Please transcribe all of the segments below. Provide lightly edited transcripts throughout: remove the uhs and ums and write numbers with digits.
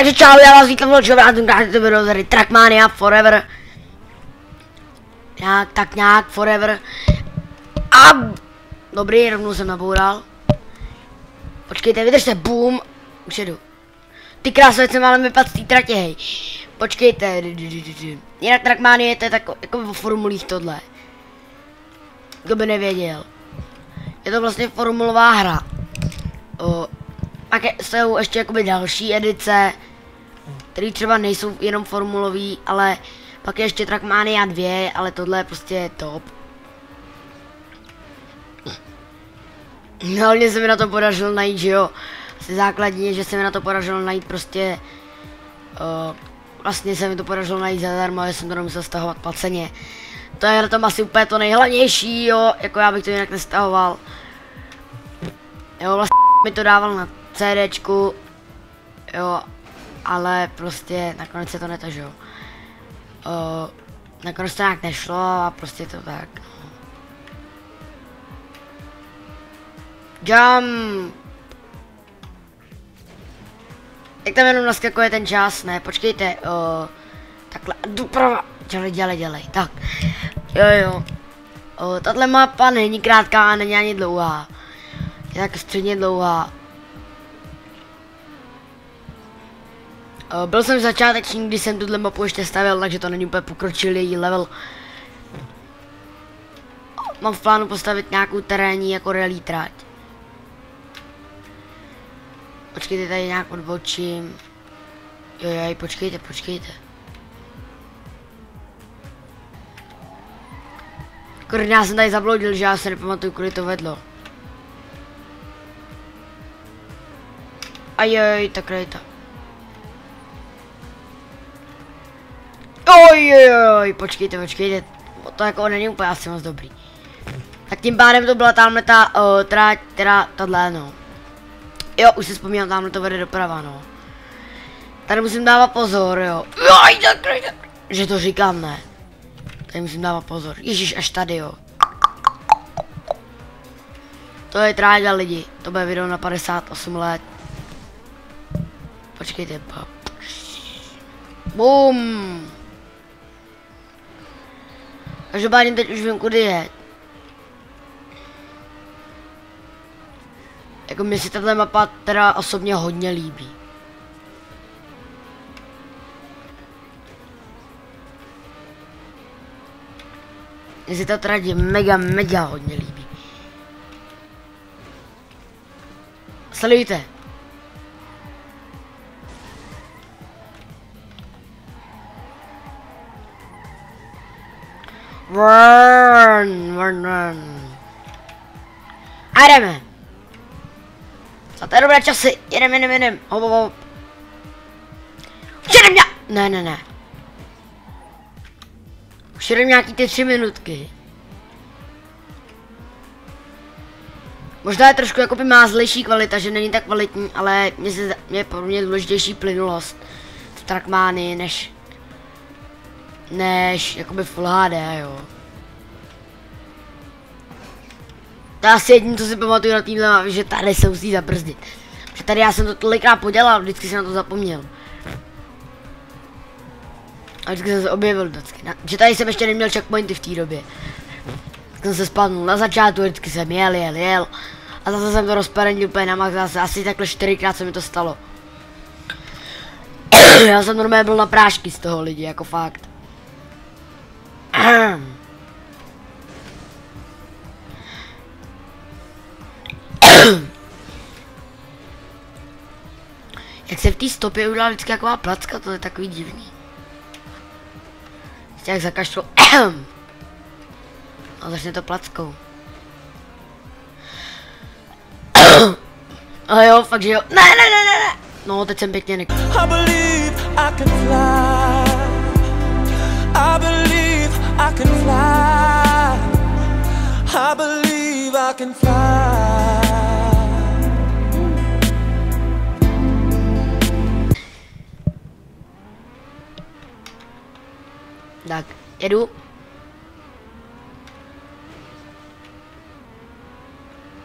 Takže čau, já vás vítám v dalším Trackmania Forever. Tak nějak Forever. A dobrý, rovnou jsem naboural. Počkejte, vydržte, boom. Už jedu. Ty krásové, jsem málem vypad z té tratě, hej. Počkejte. Jinak Trackmania to je tak jako o formulích tohle. Kdo by nevěděl. Je to vlastně formulová hra. Pak jsou ještě jakoby další edice, které třeba nejsou jenom formulový, ale pak je ještě Trackmania 2, ale tohle je prostě top. Hlavně se mi na to podařilo najít, že jo, asi základně, že se mi na to podařilo najít prostě, vlastně se mi to podařilo najít zadarmo, že jsem to nemusel stahovat placeně. To je na tom asi úplně to nejhlavnější, jo, jako já bych to jinak nestahoval. Jo, vlastně mi to dával na CDčku, jo, ale prostě nakonec se to netažilo. Nakonec to nějak nešlo a prostě to tak. Jump! Jak tam jenom naskakuje ten čas, ne, počkejte, takhle, doprava, dělej, tak, jo, tahle mapa není krátká a není ani dlouhá, je tak středně dlouhá. Byl jsem začátečník, když jsem tuhle mapu ještě stavěl, takže to není úplně pokročilý level. Mám v plánu postavit nějakou terénní jako rally trať. Počkejte, tady nějak odbočím. Jojoj, počkejte. Kurňa, já jsem tady zabloudil, že já se nepamatuju, kudy to vedlo. Ajoj, tak to. Ojojoj, počkejte, to jako není úplně asi moc dobrý. Tak tím pádem to byla tamhle ta trať, teda tahle, no. Jo, už si vzpomínám, tamhle to vede doprava, no. Tady musím dávat pozor, jo. Že to říkám, ne. Tady musím dávat pozor, ježíš, až tady, jo. To je tráďa lidi, to bude video na 58 let. Počkejte, BOOM! Každopádně teď už vím, kudy je. Jako mě si tato mapa teda osobně hodně líbí. Mně si ta trať mega hodně líbí. Sledujte. Run. A jdeme. Za to je dobré časy. Jedem. Hop. Už jedem Ne. Už jedem nějaký ty 3 minutky. Možná je trošku jakoby mázlejší kvalita, že není tak kvalitní, ale mě pro mě důležitější plynulost v Trackmanii než jakoby Full HD, jo. To je asi jediné, co si pamatuju na týmhle mapě, že tady se musí zabrzdit. Protože tady já jsem to tolikrát podělal, vždycky jsem na to zapomněl. A vždycky jsem se objevil vždycky. Že tady jsem ještě neměl checkpointy v té době. Tak jsem se spadnul na začátku, vždycky jsem jel. A zase jsem to rozparenil úplně na max, zase asi takhle 4krát se mi to stalo. Já jsem normálně byl na prášky z toho lidi, jako fakt. Jak se v té stopě udělala vždycky taková placka, to je takový divný. Jak zakašlo. A začne to plackou. A jo, fakt že jo. Ne. No, teď jsem pěkně I believe I can fly. I believe I can fly. I believe I can fly. Tak, jedu.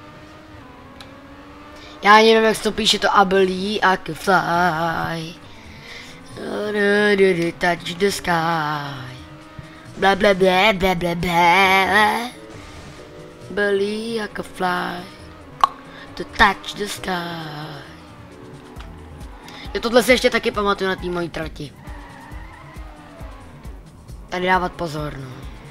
Já ani nevím, jak se to píše, to I believe I can fly. touch the sky. Blah blah blah blah blah blah. Believe I could fly to touch the sky. Jo, tohle si ještě taky pamatuju na té mojí trati. Tady dávat pozor, no.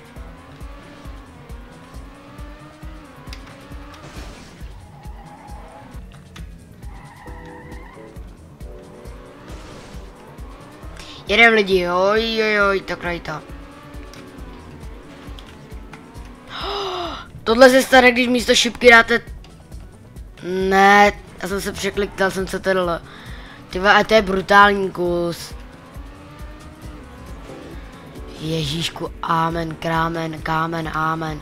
Jedem lidi, oj, to krajta. Tohle se stane, když místo šipky dáte... Ne, já jsem se překliktal, jsem se tohle. Tyva, a to je brutální kus. Ježíšku, amen, krámen, kámen, amen.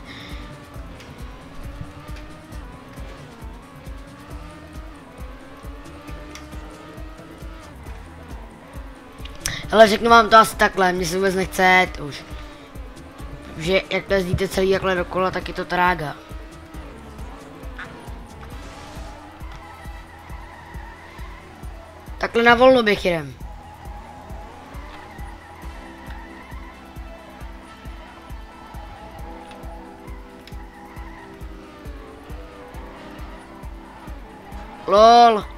Ale řeknu vám to asi takhle, mě se vůbec nechce jet už. Že jak to jezdíte celý jakhle dokola, tak je to trága. Takhle na volno běh jdem. LOL.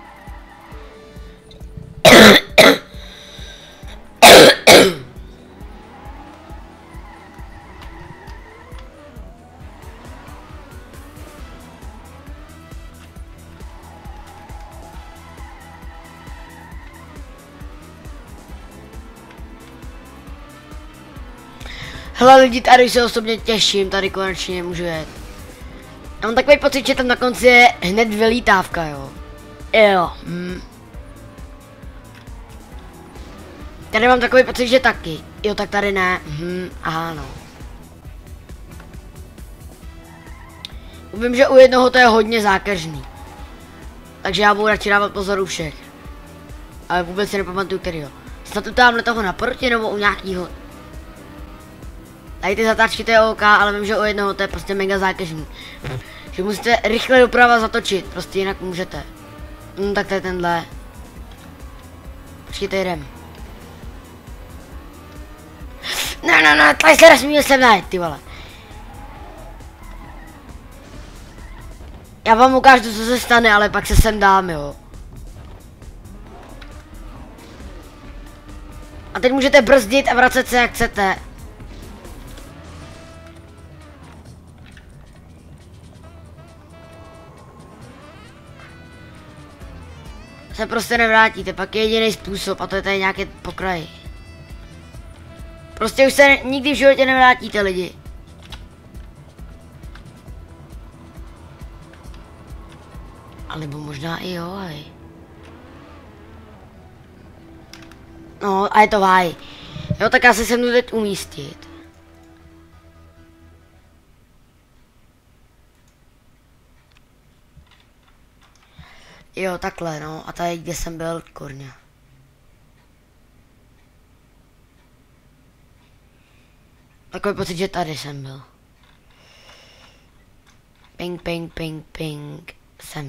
Hele lidi, tady se osobně těším, tady konečně můžu jet. Já mám takový pocit, že tam na konci je hned vylítávka, jo. Jo. Tady mám takový pocit, že taky. Jo, tak tady ne. Aha, no. Vím, že u jednoho to je hodně zákeřný. Takže já budu radši dávat pozor u všech. Ale vůbec si nepamatuju kterýho. Snad tu tamhle toho naproti nebo u nějakýho. Tady ty zatáčky to je OK, ale vím, že u jednoho to je prostě mega zákeřný. Že musíte rychle doprava zatočit, prostě jinak můžete. Tak to je tenhle. Počkejte, jdem. Ne, tady se nesmíme sem najít, ty vole. Já vám ukážu, co se stane, ale pak se sem dám, jo. A teď můžete brzdit a vracet se jak chcete. Se prostě nevrátíte, pak je jediný způsob a to je tady nějaké pokraj. Prostě už se nikdy v životě nevrátíte, lidi. Alebo možná i jo, hej. No a je to váj. Jo, tak já se sem jdu teď umístit. Jo, takhle, no. A tady, kde jsem byl, kurňa. Takový pocit, že tady jsem byl. Ping, ping, ping, ping. Jsem.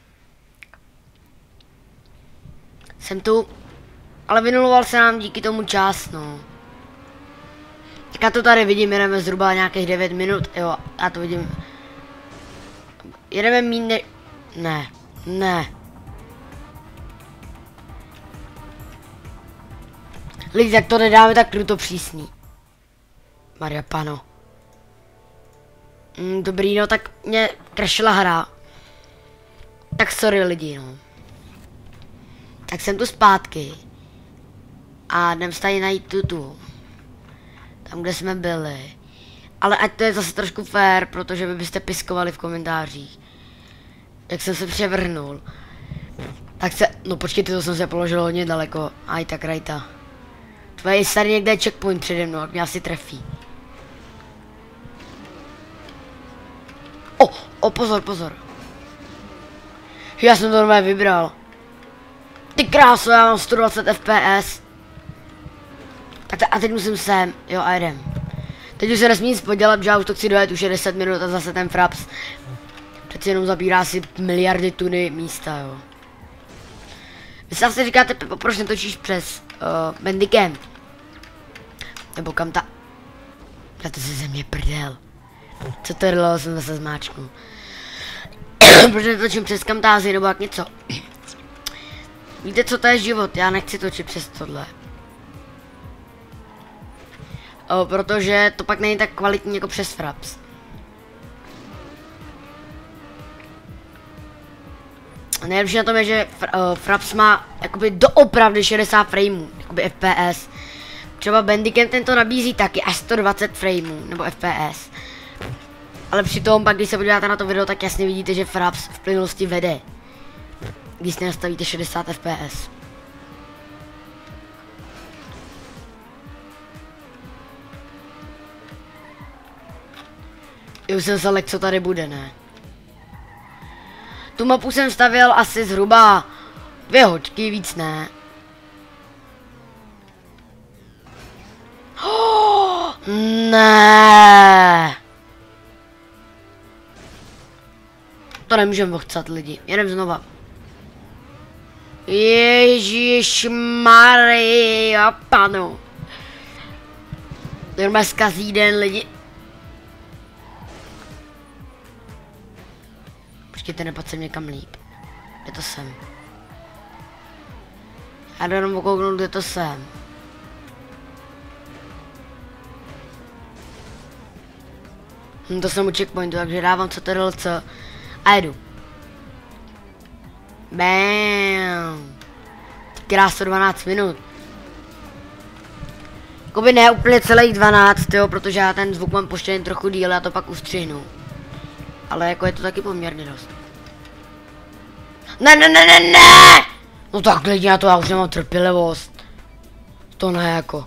Jsem tu. Ale vynuloval se nám díky tomu čas, no. Tak já to tady vidím, jedeme zhruba nějakých 9 minut, jo, já to vidím. Jedeme míň Ne. Lidi, tak to nedáme tak kruto přísný. Maria Pano. Dobrý, no tak mě crashila hra. Tak sorry lidi, no. Tak jsem tu zpátky. A jdem se tady najít tu. Tam, kde jsme byli. Ale ať to je zase trošku fair, protože vy byste piskovali v komentářích. Jak jsem se převrhnul. Tak se, no počkejte, to jsem se položil hodně daleko. Aj tak rajta. Tvoje tady někde je checkpoint přede mnou, jak mě asi trefí. Pozor. Já jsem to normálně vybral. Ty kráso, já mám 120 FPS. Tak a teď musím sem, jo, a jdem. Teď už se nesmí nic podělat, že já už to chci dojet, už je 10 minut a zase ten fraps. Přeci jenom zabírá si miliardy tuny místa, jo. Vy si asi říkáte, Pepo, proč netočíš přes Bandicam? Nebo kam ta... To si ze mě prdel. Co to rlo, jsem zase zmáčknul. Protože točím přes Camtasia nebo jak něco. Víte, co to je život? Já nechci točit přes tohle. Protože to pak není tak kvalitní jako přes Fraps. Nejlepší na tom je, že Fraps má jakoby doopravdy 60 frameů, jakoby FPS. Třeba Bandicam tento nabízí taky až 120 frameů, nebo FPS. Ale přitom pak, když se podíváte na to video, tak jasně vidíte, že Fraps v plynulosti vede. Když si nastavíte 60 FPS. Už jsem se lek, co tady bude, ne? Tu mapu jsem stavěl asi zhruba 2 hodiny, víc ne. Oh, ne. To nemůžeme ochcat lidi, jedem znova. Ježišmarja, panu. Normálně zkazí den lidi. Počkejte, nepad sem někam líp. Je to sem. Já jdu jenom okouknout, kde to sem. To jsem u checkpointu, takže dávám CTRL-C a jedu. Bam. Krásno 12 minut. Jakoby ne úplně celých 12, jo, protože já ten zvuk mám poštěný trochu díl, já to pak ustřihnu. Ale jako je to taky poměrně dost. Ne! No tak lidi, já už nemám trpělivost. To ne jako.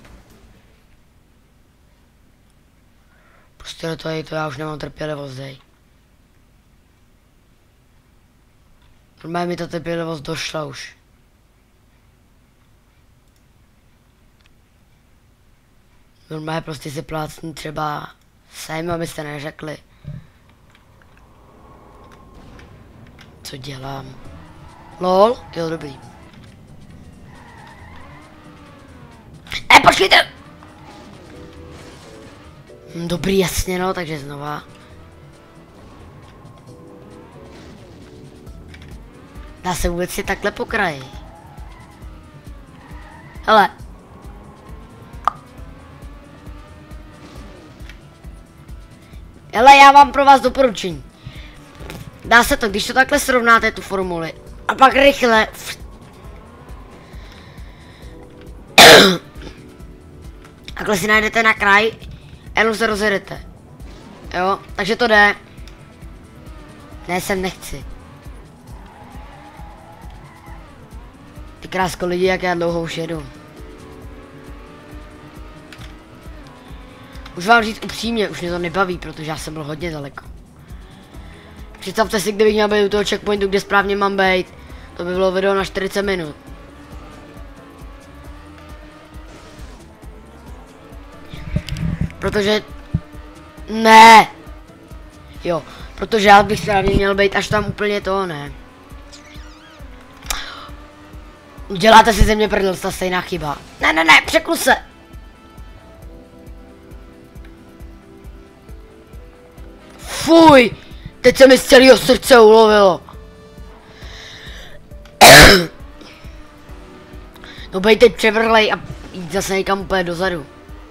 Prostě to já už nemám trpělivost, dej. Normálně mi ta trpělivost došla už. Normálně prostě si plácnu třeba sem, abyste neřekli. Co dělám? LOL? Jo, dobrý. Počkejte! Dobrý, jasně no, takže znova. Dá se vůbec si takhle po kraji. Hele. Hele, já mám pro vás doporučení. Dá se to, když to takhle srovnáte tu formuli. A pak rychle. Takhle si najdete na kraj. Jenom se rozjedete. Jo, takže to jde. Ne, sem nechci. Ty krásko lidi, jak já dlouho už jedu. Už vám říct upřímně, už mě to nebaví, protože já jsem byl hodně daleko. Představte si, kdybych měl být u toho checkpointu, kde správně mám být. To by bylo video na 40 minut. Protože... Ne! Jo, protože já bych správně měl být až tam úplně to, ne. Děláte si ze mě prdel, ta stejná chyba. Ne, překlu se! Fuj! Teď se mi z celého srdce ulovilo. No bej teď převrhlej a jít zase někam úplně dozadu.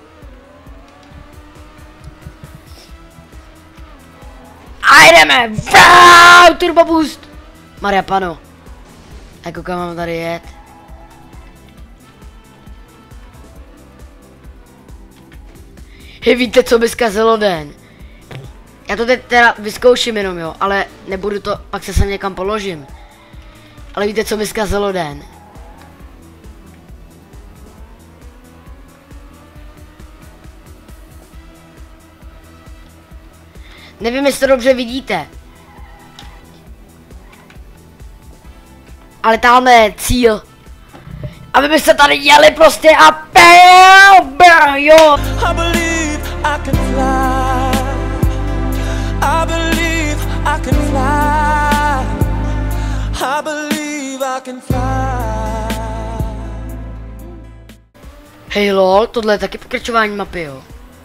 A jdeme! Wow, turbo boost! Maria pano. Jako kam mám tady jet? Hej, víte, co by zkazilo den? Já to teď teda vyzkouším jenom, jo, ale nebudu to, pak se sem někam položím. Ale víte, co by zkazilo den? Nevím, jestli to dobře vidíte. Ale tamhle je cíl. Aby byste tady jeli prostě a jo. I believe I can fly. I believe I can fly. I believe I can fly. Hej lol, tohle je taky pokračování mapy, jo.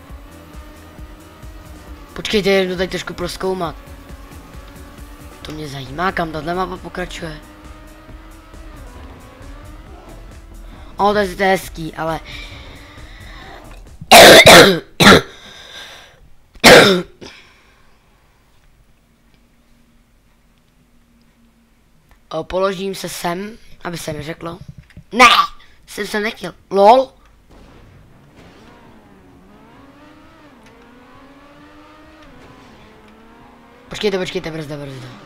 Počkejte, jdu tady trošku prozkoumat. To mě zajímá, kam tato mapa pokračuje. O, to je hezký, ale... Položím se sem, aby se neřeklo. Ne! Jsem se nechtěl. LOL? Počkejte, brzda.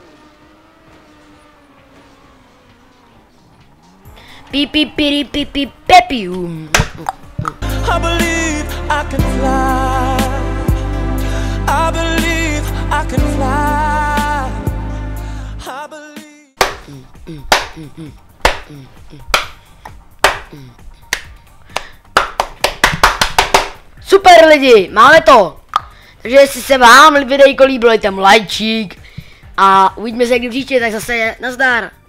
Pepium. I believe I can fly. I believe I can fly. I believe. Super lidi, máme to! Takže jestli se vám videjko líbilo, dejte tam lajčík a uvidíme se někdy příště, tak zase nazdar!